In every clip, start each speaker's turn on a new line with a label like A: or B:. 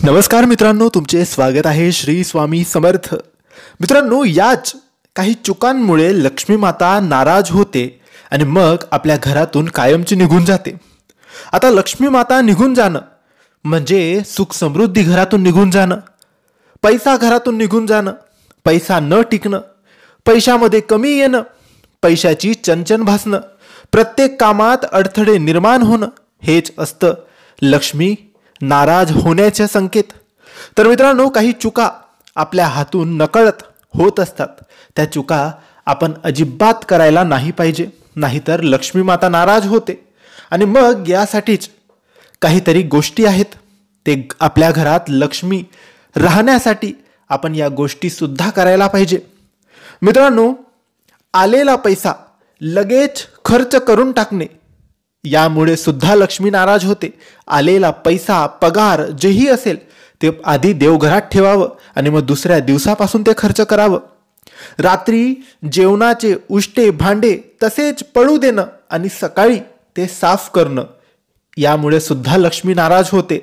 A: नमस्कार मित्रांनो, तुमचे स्वागत आहे श्री स्वामी समर्थ. मित्रांनो, याच काही चुकांमुळे लक्ष्मी माता नाराज होते आणि मग आपल्या घरातून कायमची निघून जाते. आता लक्ष्मी माता निघून जाणं म्हणजे सुख समृद्धी घरातून निघून जाणं, पैसा घरातून निघून जाणं, पैसा न टिकणं, पैशामध्ये कमी येणं, पैशाची चणचण भासणं, प्रत्येक कामात अडथळे निर्माण होणं, हेच असतं लक्ष्मी नाराज होण्याचे संकेत. तर मित्रांनो, काही चुका आपल्या हातून नकळत होत असतात. त्या चुका आपण अजिबात करायला नाही पाहिजे, नाहीतर लक्ष्मी माता नाराज होते. आणि मग यासाठीच काहीतरी गोष्टी आहेत. ते आपल्या घरात लक्ष्मी राहण्यासाठी आपण या गोष्टी सुद्धा करायला पाहिजे. मित्रांनो, आलेला पैसा लगेच खर्च करून टाकणे, यामुळे सुद्धा लक्ष्मी नाराज होते. आलेला पैसा, पगार जेही असेल ते आधी देवघरात ठेवावं आणि मग दुसऱ्या दिवसापासून ते खर्च करावं. रात्री जेवणाचे उष्टे भांडे तसेच पडू देणं आणि सकाळी ते साफ करणं, यामुळे सुद्धा लक्ष्मी नाराज होते.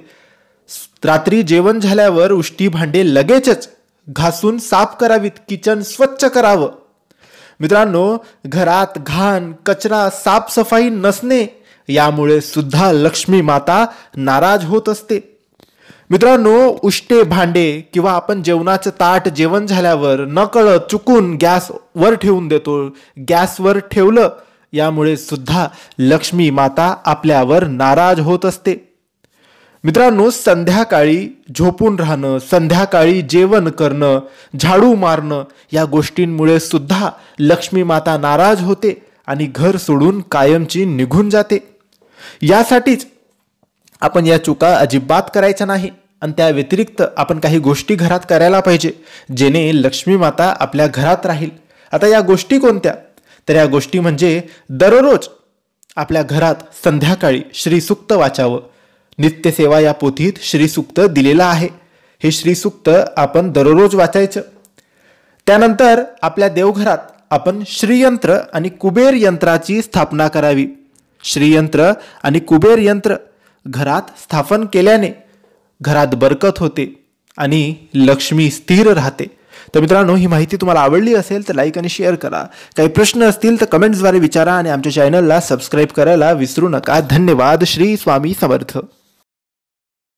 A: रात्री जेवण झाल्यावर उष्टी भांडे लगेचच घासून साफ करावीत, किचन स्वच्छ करावं. मित्रांनो, घरात घाण, कचरा, साफसफाई नसणे, यामुळे सुद्धा लक्ष्मी माता नाराज होत असते. मित्रांनो, उष्टे भांडे किंवा आपण जेवणाचं ताट जेवण झाल्यावर नकळत चुकून गॅसवर ठेवून देतो, गॅसवर ठेवलं, यामुळे सुद्धा लक्ष्मी माता आपल्यावर नाराज होत असते. मित्रांनो, संध्याकाळी झोपून राहणं, संध्याकाळी जेवण करणं, झाडू मारणं, या गोष्टींमुळे सुद्धा लक्ष्मी माता नाराज होते आणि घर सोडून कायमची निघून जाते. यासाठीच आपण या चुका अजिबात करायच्या नाही आणि त्या व्यतिरिक्त आपण काही गोष्टी घरात करायला पाहिजे, जेणे लक्ष्मी माता आपल्या घरात राहील. आता या गोष्टी कोणत्या? तर या गोष्टी म्हणजे दररोज आपल्या घरात संध्याकाळी श्रीसूक्त वाचावं. नित्यसेवा या पोथीत श्रीसूक्त दिलेलं आहे. हे श्रीसूक्त आपण दररोज वाचायचं. त्यानंतर आपल्या देवघरात आपण श्रीयंत्र आणि कुबेर यंत्राची स्थापना करावी. श्रीयंत्र आणि कुबेर यंत्र घरात स्थापन केल्याने घरात बरकत होते आणि लक्ष्मी स्थिर राहते. तर मित्रांनो, ही माहिती तुम्हाला आवडली असेल तर लाईक आणि शेअर करा. काही प्रश्न असतील तर कमेंट्सद्वारे विचारा आणि आमच्या चॅनलला सबस्क्राईब करायला विसरू नका. धन्यवाद. श्री स्वामी समर्थ.